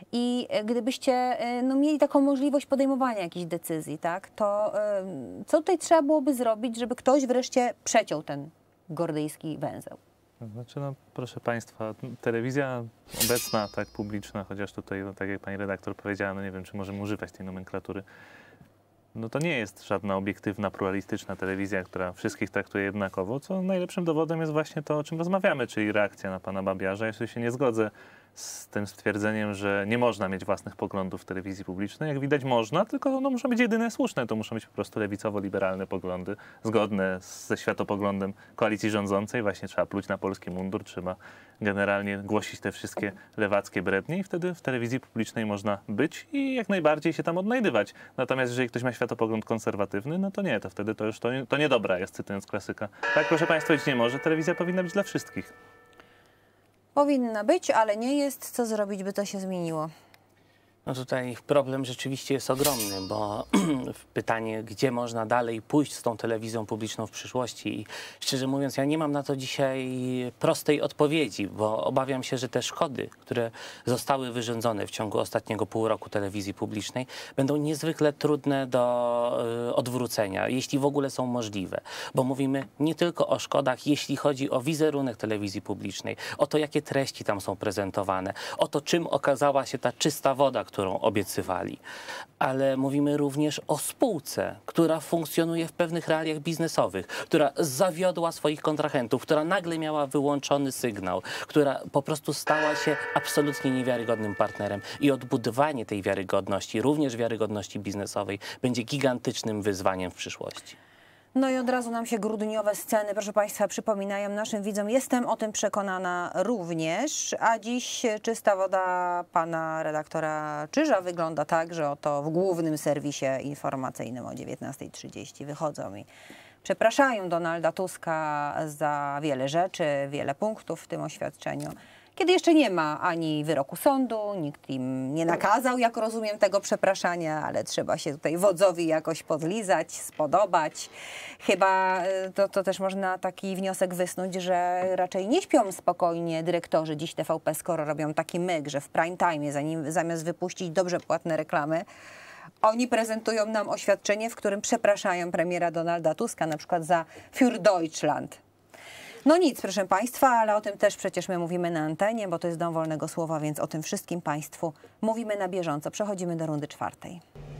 I gdybyście no, mieli taką możliwość podejmowania jakichś decyzji, tak, to y, co tutaj trzeba byłoby zrobić, żeby ktoś wreszcie przeciął ten gordyjski węzeł? Znaczy, no, proszę państwa, telewizja obecna, tak publiczna, chociaż tutaj, no, tak jak pani redaktor powiedziała, no nie wiem, czy możemy używać tej nomenklatury, no to nie jest żadna obiektywna, pluralistyczna telewizja, która wszystkich traktuje jednakowo, co najlepszym dowodem jest właśnie to, o czym rozmawiamy, czyli reakcja na pana Babiarza. Jeśli się nie zgodzę z tym stwierdzeniem, że nie można mieć własnych poglądów w telewizji publicznej. Jak widać można, tylko no, muszą być jedyne słuszne. To muszą być po prostu lewicowo-liberalne poglądy, zgodne ze światopoglądem koalicji rządzącej. Właśnie trzeba pluć na polski mundur, trzeba generalnie głosić te wszystkie lewackie brednie i wtedy w telewizji publicznej można być i jak najbardziej się tam odnajdywać. Natomiast jeżeli ktoś ma światopogląd konserwatywny, no to nie, to wtedy to już to, to niedobra jest, cytując klasyka. Tak, proszę państwa, być nie może. Telewizja powinna być dla wszystkich. Powinna być, ale nie jest. Co zrobić, by to się zmieniło? No tutaj problem rzeczywiście jest ogromny, bo pytanie, gdzie można dalej pójść z tą telewizją publiczną w przyszłości. I szczerze mówiąc, ja nie mam na to dzisiaj prostej odpowiedzi, bo obawiam się, że te szkody, które zostały wyrządzone w ciągu ostatniego pół roku telewizji publicznej, będą niezwykle trudne do y, odwrócenia, jeśli w ogóle są możliwe. Bo mówimy nie tylko o szkodach, jeśli chodzi o wizerunek telewizji publicznej, o to, jakie treści tam są prezentowane, o to, czym okazała się ta czysta woda, którą obiecywali. Ale mówimy również o spółce, która funkcjonuje w pewnych realiach biznesowych, która zawiodła swoich kontrahentów, która nagle miała wyłączony sygnał, która po prostu stała się absolutnie niewiarygodnym partnerem. I odbudowanie tej wiarygodności, również wiarygodności biznesowej, będzie gigantycznym wyzwaniem w przyszłości. No i od razu nam się grudniowe sceny, proszę Państwa, przypominają naszym widzom. Jestem o tym przekonana również, a dziś czysta woda pana redaktora Czyża wygląda tak, że oto w głównym serwisie informacyjnym o dziewiętnastej trzydzieści wychodzą i przepraszają Donalda Tuska za wiele rzeczy, wiele punktów w tym oświadczeniu. Kiedy jeszcze nie ma ani wyroku sądu, nikt im nie nakazał, jak rozumiem, tego przepraszania, ale trzeba się tutaj wodzowi jakoś podlizać, spodobać. Chyba to, to też można taki wniosek wysnuć, że raczej nie śpią spokojnie dyrektorzy dziś T V P, skoro robią taki myk, że w prime time, zanim, zamiast wypuścić dobrze płatne reklamy, oni prezentują nam oświadczenie, w którym przepraszają premiera Donalda Tuska, na przykład za Für Deutschland. No nic, proszę Państwa, ale o tym też przecież my mówimy na antenie, bo to jest Dom Wolnego Słowa, więc o tym wszystkim Państwu mówimy na bieżąco. Przechodzimy do rundy czwartej.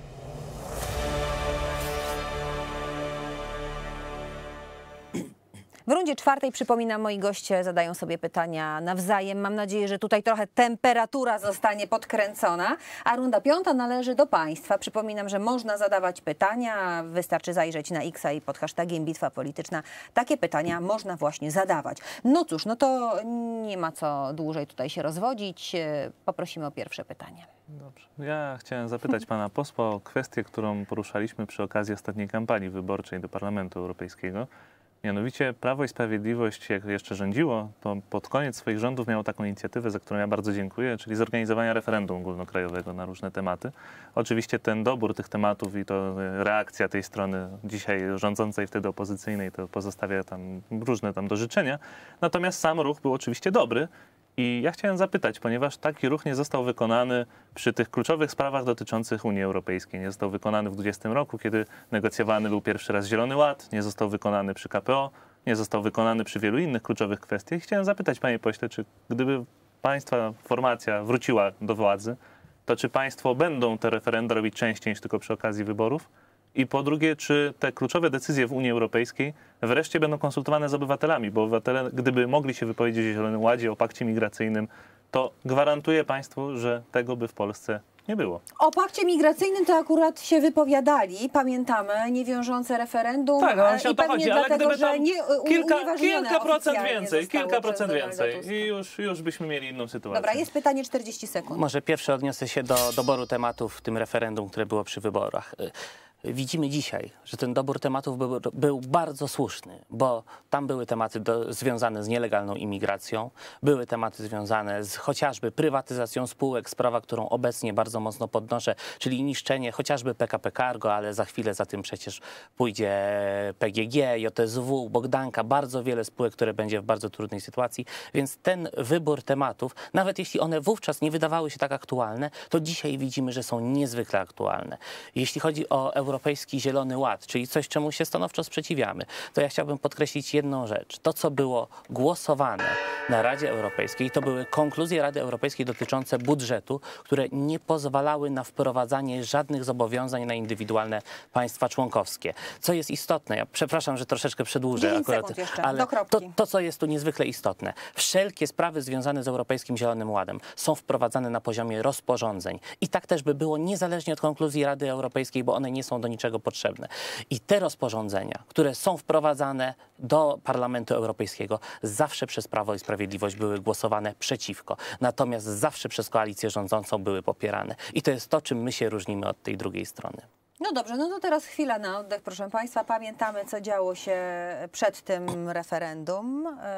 W rundzie czwartej, przypominam, moi goście zadają sobie pytania nawzajem. Mam nadzieję, że tutaj trochę temperatura zostanie podkręcona. A runda piąta należy do Państwa. Przypominam, że można zadawać pytania. Wystarczy zajrzeć na X i pod hashtagiem Bitwa Polityczna. Takie pytania można właśnie zadawać. No cóż, no to nie ma co dłużej tutaj się rozwodzić. Poprosimy o pierwsze pytanie. Dobrze. Ja chciałem zapytać pana posła o kwestię, którą poruszaliśmy przy okazji ostatniej kampanii wyborczej do Parlamentu Europejskiego. Mianowicie Prawo i Sprawiedliwość, jak jeszcze rządziło, to pod koniec swoich rządów miało taką inicjatywę, za którą ja bardzo dziękuję, czyli zorganizowania referendum ogólnokrajowego na różne tematy. Oczywiście ten dobór tych tematów i to reakcja tej strony dzisiaj rządzącej, wtedy opozycyjnej, to pozostawia tam różne tam do życzenia. Natomiast sam ruch był oczywiście dobry. I ja chciałem zapytać, ponieważ taki ruch nie został wykonany przy tych kluczowych sprawach dotyczących Unii Europejskiej. Nie został wykonany w dwudziestym roku, kiedy negocjowany był pierwszy raz Zielony Ład, nie został wykonany przy K P O, nie został wykonany przy wielu innych kluczowych kwestiach. Chciałem zapytać, panie pośle, czy gdyby państwa formacja wróciła do władzy, to czy państwo będą te referenda robić częściej niż tylko przy okazji wyborów? I po drugie, czy te kluczowe decyzje w Unii Europejskiej wreszcie będą konsultowane z obywatelami, bo obywatele, gdyby mogli się wypowiedzieć o Zielonym Ładzie, o pakcie migracyjnym, to gwarantuję państwu, że tego by w Polsce nie było. O pakcie migracyjnym to akurat się wypowiadali, pamiętamy, niewiążące referendum. Tak, ale się i o to pewnie chodzi, ale dlatego, gdyby że tam nie, kilka, unieważnione kilka procent oficjalnie więcej, zostało kilka przez procent Donalda więcej Tuska. i już, już byśmy mieli inną sytuację. Dobra, jest pytanie czterdzieści sekund. Może pierwsze odniosę się do doboru tematów w tym referendum, które było przy wyborach. Widzimy dzisiaj, że ten dobór tematów był, był bardzo słuszny, bo tam były tematy do, związane z nielegalną imigracją, były tematy związane z chociażby prywatyzacją spółek, sprawa, którą obecnie bardzo mocno podnoszę, czyli niszczenie chociażby P K P Cargo, ale za chwilę za tym przecież pójdzie P G G, J S W, Bogdanka, bardzo wiele spółek, które będzie w bardzo trudnej sytuacji, więc ten wybór tematów, nawet jeśli one wówczas nie wydawały się tak aktualne, to dzisiaj widzimy, że są niezwykle aktualne. Jeśli chodzi o Europejski Zielony Ład, czyli coś, czemu się stanowczo sprzeciwiamy, to ja chciałbym podkreślić jedną rzecz. To, co było głosowane na Radzie Europejskiej, to były konkluzje Rady Europejskiej dotyczące budżetu, które nie pozwalały na wprowadzanie żadnych zobowiązań na indywidualne państwa członkowskie. Co jest istotne, ja przepraszam, że troszeczkę przedłużę akurat, jeszcze, ale to, to, co jest tu niezwykle istotne, wszelkie sprawy związane z Europejskim Zielonym Ładem są wprowadzane na poziomie rozporządzeń. I tak też by było niezależnie od konkluzji Rady Europejskiej, bo one nie są do niczego potrzebne. I te rozporządzenia, które są wprowadzane do Parlamentu Europejskiego, zawsze przez Prawo i Sprawiedliwość były głosowane przeciwko. Natomiast zawsze przez koalicję rządzącą były popierane. I to jest to, czym my się różnimy od tej drugiej strony. No dobrze, no to teraz chwila na oddech, proszę Państwa. Pamiętamy, co działo się przed tym referendum e,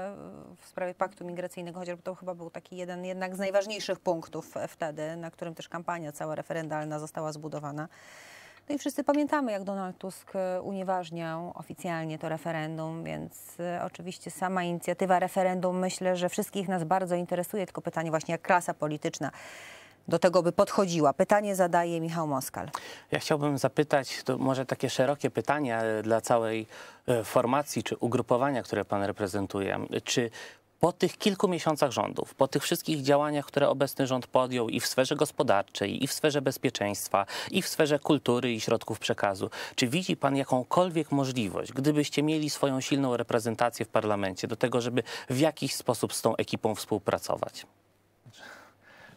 w sprawie paktu migracyjnego, chociaż to chyba był taki jeden jednak z najważniejszych punktów wtedy, na którym też kampania cała referendalna została zbudowana. No i wszyscy pamiętamy, jak Donald Tusk unieważniał oficjalnie to referendum, więc oczywiście sama inicjatywa referendum, myślę, że wszystkich nas bardzo interesuje, tylko pytanie właśnie, jak klasa polityczna do tego by podchodziła. Pytanie zadaje Michał Moskal. Ja chciałbym zapytać, to może takie szerokie pytanie dla całej formacji czy ugrupowania, które pan reprezentuje. Czy po tych kilku miesiącach rządów, po tych wszystkich działaniach, które obecny rząd podjął i w sferze gospodarczej, i w sferze bezpieczeństwa, i w sferze kultury i środków przekazu, czy widzi pan jakąkolwiek możliwość, gdybyście mieli swoją silną reprezentację w parlamencie, do tego, żeby w jakiś sposób z tą ekipą współpracować?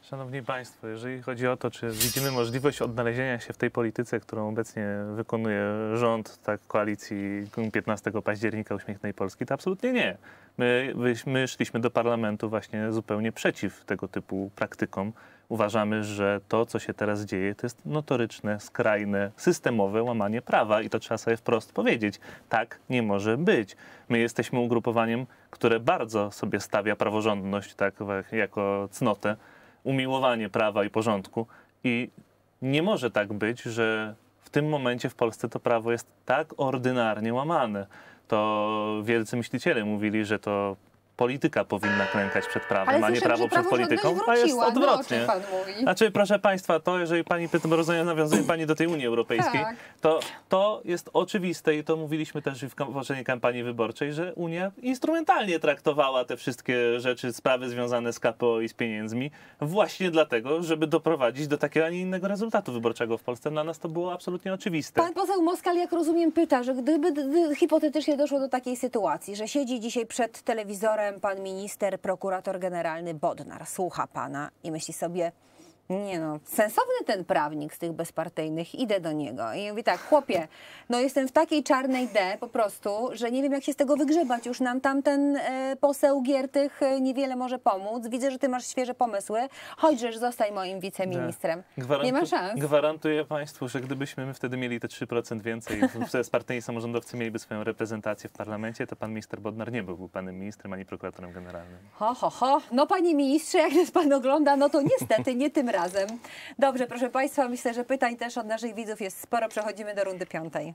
Szanowni Państwo, jeżeli chodzi o to, czy widzimy możliwość odnalezienia się w tej polityce, którą obecnie wykonuje rząd, tak, koalicji piętnastego października Uśmiechnej Polski, to absolutnie nie. My, my szliśmy do parlamentu właśnie zupełnie przeciw tego typu praktykom. Uważamy, że to, co się teraz dzieje, to jest notoryczne, skrajne, systemowe łamanie prawa i to trzeba sobie wprost powiedzieć. Tak nie może być. My jesteśmy ugrupowaniem, które bardzo sobie stawia praworządność tak, jako cnotę, umiłowanie prawa i porządku i nie może tak być, że w tym momencie w Polsce to prawo jest tak ordynarnie łamane. To wielcy myśliciele mówili, że to polityka powinna klękać przed prawem, Ale a nie słyszę, prawo że przed polityką, praworządność a jest wróciła. No, o odwrotnie. czym pan mówi? Znaczy, proszę Państwa, to jeżeli Pani pyta, rozumiem, nawiązuje Pani do tej Unii Europejskiej, Tak. to, to jest oczywiste i to mówiliśmy też w kam- poprzedniej kampanii wyborczej, że Unia instrumentalnie traktowała te wszystkie rzeczy, sprawy związane z K P O i z pieniędzmi właśnie dlatego, żeby doprowadzić do takiego, a nie innego rezultatu wyborczego w Polsce. Dla nas to było absolutnie oczywiste. Pan poseł Moskal, jak rozumiem, pyta, że gdyby d- d- hipotetycznie doszło do takiej sytuacji, że siedzi dzisiaj przed telewizorem pan minister, prokurator generalny Bodnar, słucha pana i myśli sobie, nie no, sensowny ten prawnik z tych bezpartyjnych, idę do niego. I mówi tak, chłopie, no jestem w takiej czarnej D po prostu, że nie wiem, jak się z tego wygrzebać. Już nam tamten e, poseł Giertych e, niewiele może pomóc. Widzę, że ty masz świeże pomysły. Chodźżesz, zostań moim wiceministrem. Gwarantu- Nie ma szans. Gwarantuję Państwu, że gdybyśmy my wtedy mieli te trzy procent więcej, bezpartyjni samorządowcy mieliby swoją reprezentację w parlamencie, to pan minister Bodnar nie byłby panem ministrem ani prokuratorem generalnym. Ho, ho, ho. No panie ministrze, jak nas pan ogląda, no to niestety nie tym razem. Dobrze, proszę państwa, myślę, że pytań też od naszych widzów jest sporo. Przechodzimy do rundy piątej.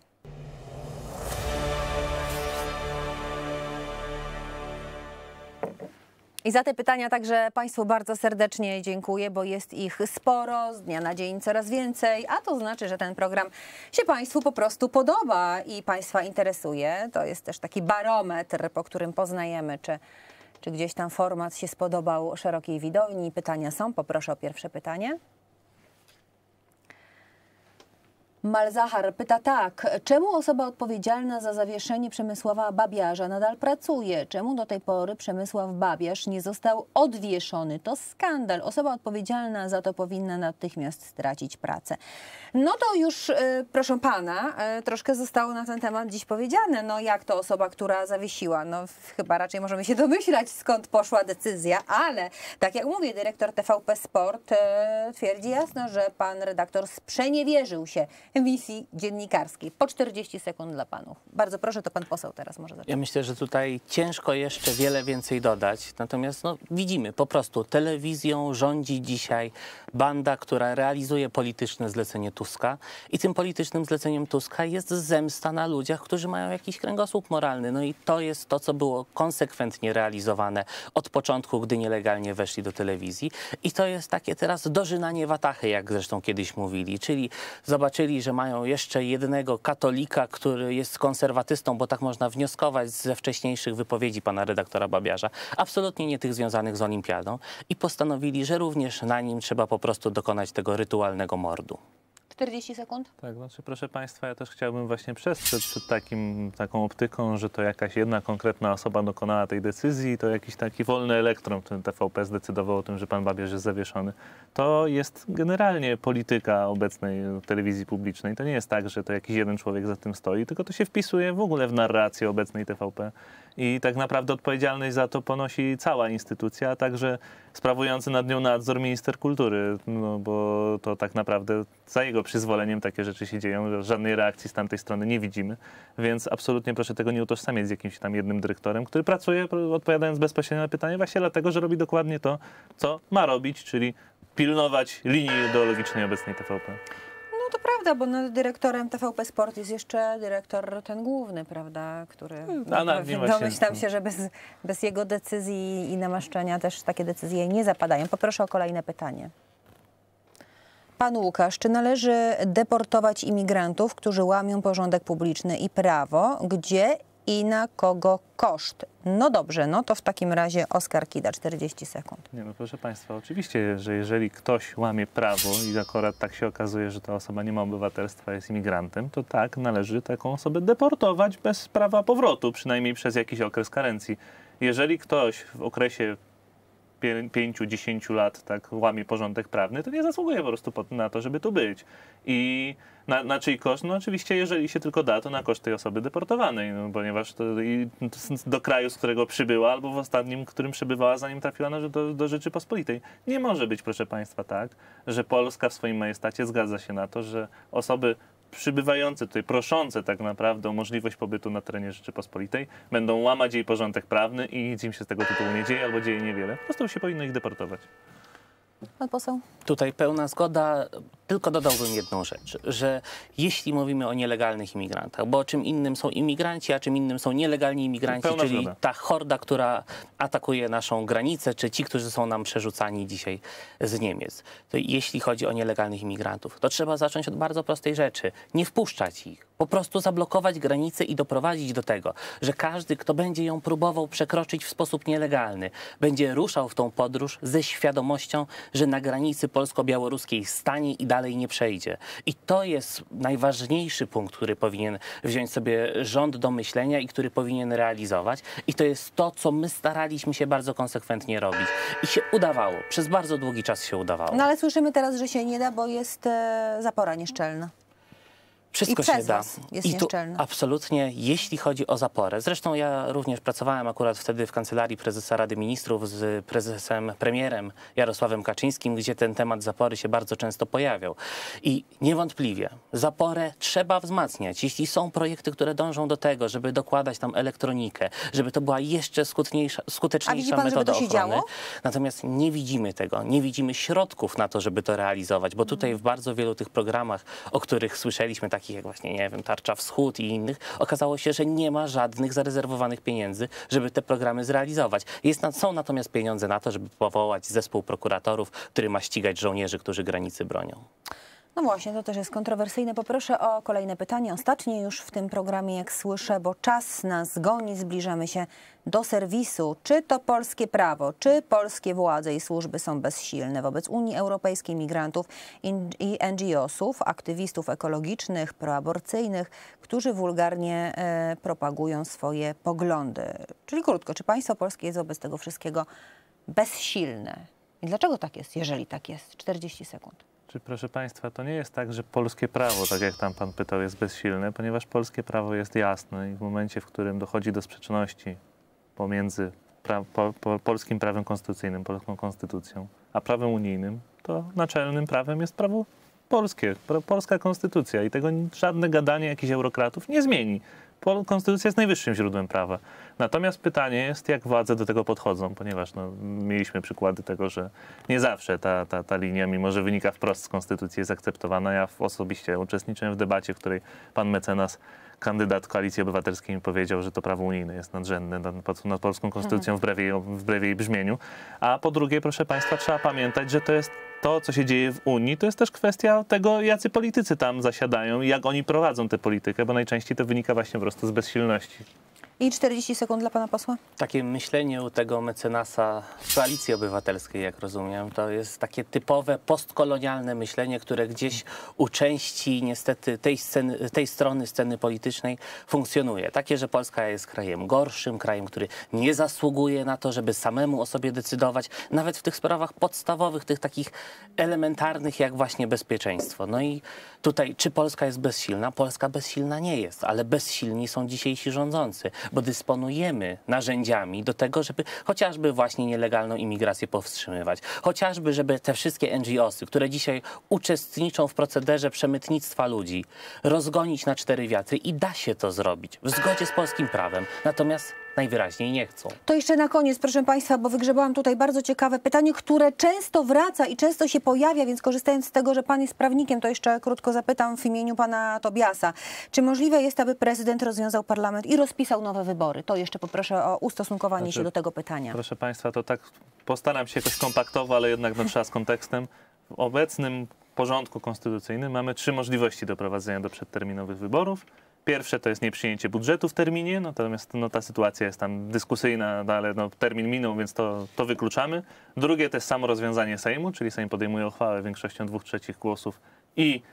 I za te pytania także Państwu bardzo serdecznie dziękuję, bo jest ich sporo, z dnia na dzień coraz więcej, a to znaczy, że ten program się Państwu po prostu podoba i Państwa interesuje. To jest też taki barometr, po którym poznajemy, czy, czy gdzieś tam format się spodobał szerokiej widowni. Pytania są. Poproszę o pierwsze pytanie. Malzahar pyta tak, czemu osoba odpowiedzialna za zawieszenie Przemysława Babiarza nadal pracuje? Czemu do tej pory Przemysław Babiarz nie został odwieszony? To skandal. Osoba odpowiedzialna za to powinna natychmiast stracić pracę. No to już, y, proszę pana, y, troszkę zostało na ten temat dziś powiedziane. No jak to osoba, która zawiesiła? No chyba raczej możemy się domyślać, skąd poszła decyzja, ale tak jak mówię, dyrektor T V P Sport y, twierdzi jasno, że pan redaktor sprzeniewierzył się misji dziennikarskiej. Po czterdzieści sekund dla panów. Bardzo proszę, to pan poseł teraz może zacząć. Ja myślę, że tutaj ciężko jeszcze wiele więcej dodać. Natomiast no, widzimy po prostu, telewizją rządzi dzisiaj banda, która realizuje polityczne zlecenie Tuska. I tym politycznym zleceniem Tuska jest zemsta na ludziach, którzy mają jakiś kręgosłup moralny. No i to jest to, co było konsekwentnie realizowane od początku, gdy nielegalnie weszli do telewizji. I to jest takie teraz dożynanie watachy, jak zresztą kiedyś mówili. Czyli zobaczyli, że mają jeszcze jednego katolika, który jest konserwatystą, bo tak można wnioskować ze wcześniejszych wypowiedzi pana redaktora Babiarza, absolutnie nie tych związanych z olimpiadą, i postanowili, że również na nim trzeba po prostu dokonać tego rytualnego mordu. czterdzieści sekund. Tak, znaczy proszę Państwa, ja też chciałbym właśnie przestrzec przed takim, taką optyką, że to jakaś jedna konkretna osoba dokonała tej decyzji, to jakiś taki wolny elektron, ten T V P zdecydował o tym, że pan Babiarz jest zawieszony. To jest generalnie polityka obecnej telewizji publicznej. To nie jest tak, że to jakiś jeden człowiek za tym stoi, tylko to się wpisuje w ogóle w narrację obecnej T V P. I tak naprawdę odpowiedzialność za to ponosi cała instytucja, a także sprawujący nad nią nadzór minister kultury, no bo to tak naprawdę za jego przyzwoleniem takie rzeczy się dzieją, żadnej reakcji z tamtej strony nie widzimy, więc absolutnie proszę tego nie utożsamiać z jakimś tam jednym dyrektorem, który pracuje, odpowiadając bezpośrednio na pytanie, właśnie dlatego, że robi dokładnie to, co ma robić, czyli pilnować linii ideologicznej obecnej T V P. No to prawda, bo no, dyrektorem T V P Sport jest jeszcze dyrektor ten główny, prawda, który A nad nim właśnie- domyślam się, że bez, bez jego decyzji i namaszczenia też takie decyzje nie zapadają. Poproszę o kolejne pytanie. Pan Łukasz, czy należy deportować imigrantów, którzy łamią porządek publiczny i prawo? Gdzie i na kogo koszt? No dobrze, no to w takim razie Oskar Kida, czterdzieści sekund. Nie no, proszę Państwa, oczywiście, że jeżeli ktoś łamie prawo i akurat tak się okazuje, że ta osoba nie ma obywatelstwa, jest imigrantem, to tak, należy taką osobę deportować bez prawa powrotu, przynajmniej przez jakiś okres karencji. Jeżeli ktoś w okresie pięciu, dziesięciu lat tak łamie porządek prawny, to nie zasługuje po prostu na to, żeby tu być. I na, na czyj koszt? No oczywiście, jeżeli się tylko da, to na koszt tej osoby deportowanej, no, ponieważ to i do kraju, z którego przybyła, albo w ostatnim, którym przebywała, zanim trafiła na, do, do Rzeczypospolitej. Nie może być, proszę Państwa, tak, że Polska w swoim majestacie zgadza się na to, że osoby przybywające tutaj, proszące tak naprawdę o możliwość pobytu na terenie Rzeczypospolitej, będą łamać jej porządek prawny i nic im się z tego tytułu nie dzieje albo dzieje niewiele. Po prostu się powinno ich deportować. Pan poseł? Tutaj pełna zgoda, tylko dodałbym jedną rzecz, że jeśli mówimy o nielegalnych imigrantach, bo czym innym są imigranci, a czym innym są nielegalni imigranci, Pełna czyli zgoda. ta horda, która atakuje naszą granicę, czy ci, którzy są nam przerzucani dzisiaj z Niemiec. To jeśli chodzi o nielegalnych imigrantów, to trzeba zacząć od bardzo prostej rzeczy. Nie wpuszczać ich. Po prostu zablokować granicę i doprowadzić do tego, że każdy, kto będzie ją próbował przekroczyć w sposób nielegalny, będzie ruszał w tą podróż ze świadomością, że na granicy polsko-białoruskiej stanie i dalej nie przejdzie. I to jest najważniejszy punkt, który powinien wziąć sobie rząd do myślenia i który powinien realizować. I to jest to, co my staraliśmy się bardzo konsekwentnie robić. I się udawało. Przez bardzo długi czas się udawało. No ale słyszymy teraz, że się nie da, bo jest e, zapora nieszczelna. Wszystko I się przez da. was jest I tu nieszczelne. absolutnie, jeśli chodzi o zaporę. Zresztą ja również pracowałem akurat wtedy w Kancelarii Prezesa Rady Ministrów z prezesem, premierem Jarosławem Kaczyńskim, gdzie ten temat zapory się bardzo często pojawiał. I niewątpliwie zaporę trzeba wzmacniać. Jeśli są projekty, które dążą do tego, żeby dokładać tam elektronikę, żeby to była jeszcze skuteczniejsza, skuteczniejsza A widzi pan, żeby metoda to się ochrony. działo? Natomiast nie widzimy tego, nie widzimy środków na to, żeby to realizować, bo tutaj w bardzo wielu tych programach, o których słyszeliśmy, takich jak właśnie, nie wiem, Tarcza Wschód i innych, okazało się, że nie ma żadnych zarezerwowanych pieniędzy, żeby te programy zrealizować. Jest, są natomiast pieniądze na to, żeby powołać zespół prokuratorów, który ma ścigać żołnierzy, którzy granicy bronią. No właśnie, to też jest kontrowersyjne. Poproszę o kolejne pytanie, ostatnie już w tym programie, jak słyszę, bo czas nas goni, zbliżamy się do serwisu. Czy to polskie prawo, czy polskie władze i służby są bezsilne wobec Unii Europejskiej, migrantów i N G O sów, aktywistów ekologicznych, proaborcyjnych, którzy wulgarnie e, propagują swoje poglądy? Czyli krótko, czy państwo polskie jest wobec tego wszystkiego bezsilne? I dlaczego tak jest, jeżeli tak jest? czterdzieści sekund. Czy, proszę Państwa, to nie jest tak, że polskie prawo, tak jak tam Pan pytał, jest bezsilne, ponieważ polskie prawo jest jasne i w momencie, w którym dochodzi do sprzeczności pomiędzy pra po, po, polskim prawem konstytucyjnym, polską konstytucją, a prawem unijnym, to naczelnym prawem jest prawo polskie, pra polska konstytucja i tego żadne gadanie jakichś eurokratów nie zmieni. Konstytucja jest najwyższym źródłem prawa. Natomiast pytanie jest, jak władze do tego podchodzą, ponieważ no, mieliśmy przykłady tego, że nie zawsze ta, ta, ta linia, mimo że wynika wprost z konstytucji, jest akceptowana. Ja osobiście uczestniczyłem w debacie, w której pan mecenas, kandydat Koalicji Obywatelskiej, mi powiedział, że to prawo unijne jest nadrzędne nad, nad polską konstytucją wbrew jej, wbrew jej brzmieniu. A po drugie, proszę Państwa, trzeba pamiętać, że to jest to, co się dzieje w Unii, to jest też kwestia tego, jacy politycy tam zasiadają i jak oni prowadzą tę politykę, bo najczęściej to wynika właśnie po prostu z bezsilności. I czterdzieści sekund dla pana posła. Takie myślenie u tego mecenasa Koalicji Obywatelskiej, jak rozumiem, to jest takie typowe postkolonialne myślenie, które gdzieś u części niestety tej, sceny, tej strony sceny politycznej funkcjonuje. Takie, że Polska jest krajem gorszym, krajem, który nie zasługuje na to, żeby samemu o sobie decydować, nawet w tych sprawach podstawowych, tych takich elementarnych, jak właśnie bezpieczeństwo. No i tutaj, czy Polska jest bezsilna? Polska bezsilna nie jest, ale bezsilni są dzisiejsi rządzący, bo dysponujemy narzędziami do tego, żeby chociażby właśnie nielegalną imigrację powstrzymywać, chociażby, żeby te wszystkie N G O sy, które dzisiaj uczestniczą w procederze przemytnictwa ludzi, rozgonić na cztery wiatry i da się to zrobić w zgodzie z polskim prawem, natomiast najwyraźniej nie chcą. To jeszcze na koniec, proszę Państwa, bo wygrzebałam tutaj bardzo ciekawe pytanie, które często wraca i często się pojawia, więc korzystając z tego, że Pan jest prawnikiem, to jeszcze krótko zapytam w imieniu Pana Tobiasa. Czy możliwe jest, aby prezydent rozwiązał parlament i rozpisał nowe wybory? To jeszcze poproszę o ustosunkowanie Znaczy, się do tego pytania. Proszę Państwa, to tak postaram się jakoś kompaktowo, ale jednak no, trzeba z kontekstem. W obecnym porządku konstytucyjnym mamy trzy możliwości doprowadzenia do przedterminowych wyborów. Pierwsze to jest nieprzyjęcie budżetu w terminie, natomiast no, ta sytuacja jest tam dyskusyjna, no, ale no, termin minął, więc to, to wykluczamy. Drugie to jest samo rozwiązanie Sejmu, czyli Sejm podejmuje uchwałę większością dwóch trzecich głosów i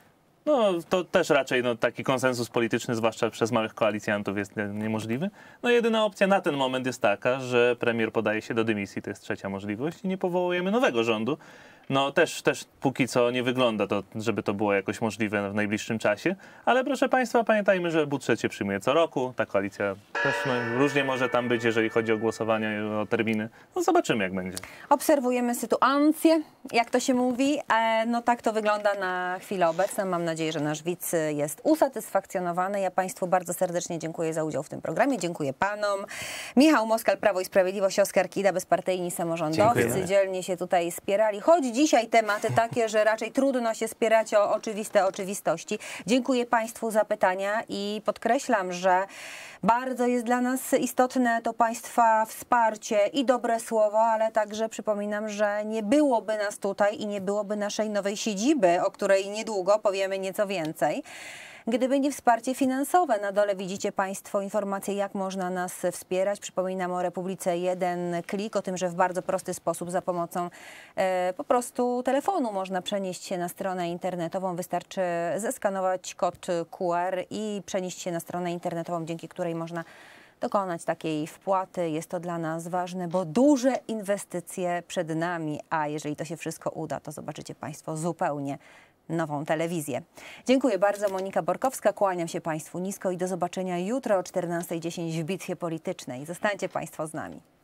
No to też raczej no, taki konsensus polityczny, zwłaszcza przez małych koalicjantów, jest nie- niemożliwy. No jedyna opcja na ten moment jest taka, że premier podaje się do dymisji, to jest trzecia możliwość i nie powołujemy nowego rządu. No też, też póki co nie wygląda to, żeby to było jakoś możliwe w najbliższym czasie, ale proszę Państwa, pamiętajmy, że budżet się przyjmuje co roku, ta koalicja też no, różnie może tam być, jeżeli chodzi o głosowania, o terminy. No zobaczymy, jak będzie. Obserwujemy sytuację, jak to się mówi. E, No tak to wygląda na chwilę obecną. Mam nadzieję, że nasz widz jest usatysfakcjonowany. Ja Państwu bardzo serdecznie dziękuję za udział w tym programie. Dziękuję Panom. Michał Moskal, Prawo i Sprawiedliwość, Oskar Kida, bezpartyjni samorządowcy. Dziękujemy. Dzielnie się tutaj spierali. Choć dzisiaj tematy takie, że raczej trudno się spierać o oczywiste oczywistości. Dziękuję Państwu za pytania i podkreślam, że bardzo jest dla nas istotne to Państwa wsparcie i dobre słowo, ale także przypominam, że nie byłoby nas tutaj i nie byłoby naszej nowej siedziby, o której niedługo powiemy nieco więcej, gdyby nie wsparcie finansowe. Na dole widzicie Państwo informacje, jak można nas wspierać. Przypominam o Republice Jeden Klik, o tym, że w bardzo prosty sposób za pomocą e, po prostu telefonu można przenieść się na stronę internetową. Wystarczy zeskanować kod Q R i przenieść się na stronę internetową, dzięki której można dokonać takiej wpłaty. Jest to dla nas ważne, bo duże inwestycje przed nami, a jeżeli to się wszystko uda, to zobaczycie Państwo zupełnie nową telewizję. Dziękuję bardzo. Monika Borkowska. Kłaniam się Państwu nisko i do zobaczenia jutro o czternastej dziesięć w Bitwie Politycznej. Zostańcie Państwo z nami.